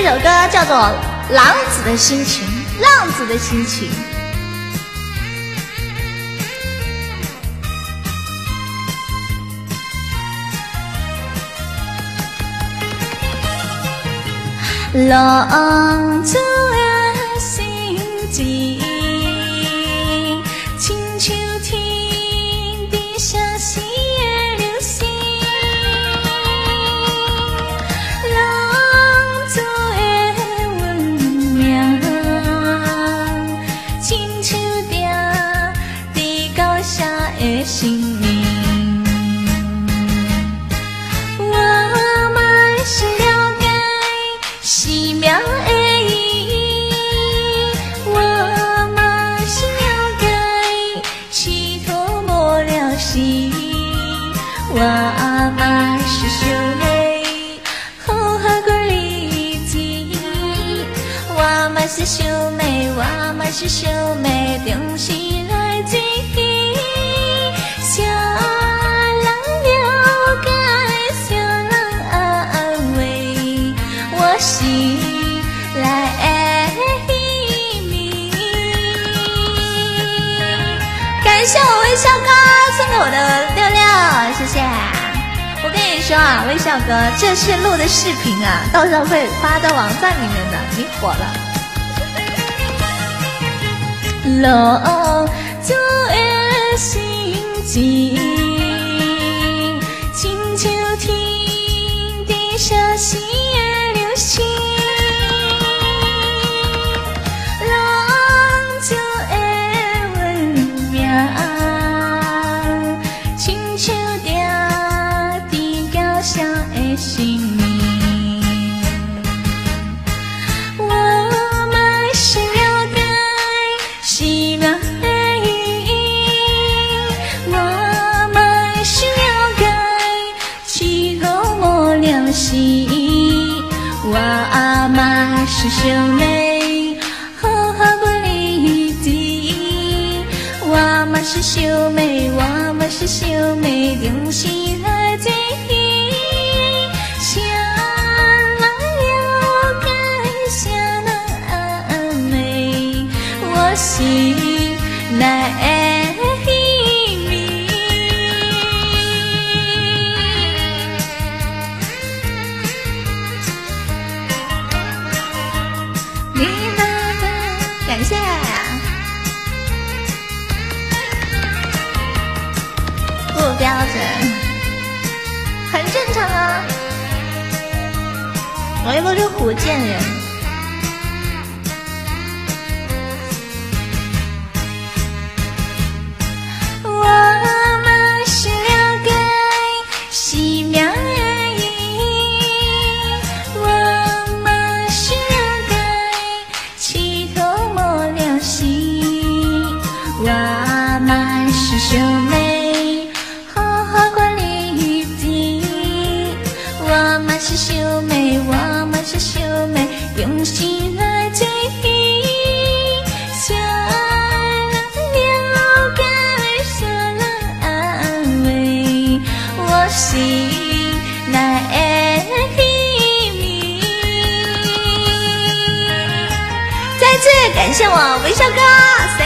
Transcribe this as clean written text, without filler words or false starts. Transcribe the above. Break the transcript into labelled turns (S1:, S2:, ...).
S1: 首歌叫做《浪子的心情》，浪子的心情。
S2: 浪子的心情，亲像天底下时的流星。浪子的运命，亲像定伫高下的生命。我嘛是了解生命的意义，我嘛是了解企图无了时，我嘛是想要好好过日子，我嘛是想要，我嘛是想要重新来做起，啥人了解，啥人安慰，我是来的秘密。
S1: 感谢我微笑哥送给我的六六，谢谢。我跟你说啊，微笑哥，这是录的视频啊，到时候会发到网站里面的，你火了。
S2: 浪子的心情，亲像天底下时的流星。浪子的运命，亲像定伫脚下的生命。我嘛是了解生命的意义，我嘛是了解起落无了时，我嘛是想要好好过日子，我嘛是想要，我嘛是想要重新来做起，啥人了解，啥人安慰，我是来的秘密。
S1: 感谢。不标准，很正常啊。我又不是福建人。
S2: 我嘛是了解生命的意义，我嘛是了解企图无了时，我嘛是想要好好过日子，我嘛是想要，我嘛是想要重新来做起，啥人了解，啥人安慰，我是来的秘密。
S1: 再次感谢我微笑哥